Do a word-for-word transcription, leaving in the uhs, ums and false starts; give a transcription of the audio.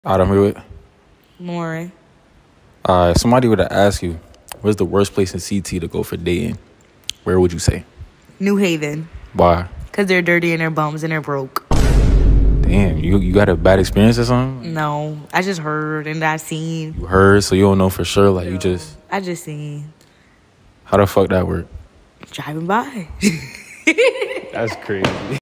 I don't hear it. Lauren. Uh, somebody would have asked you, where's the worst place in C T to go for dating? Where would you say? New Haven. Why? Because they're dirty and they're bums and they're broke. Damn, you you got a bad experience or something? No, I just heard and I seen. You heard, so you don't know for sure. Like, you just... I just seen. How the fuck that work? Driving by. That's crazy.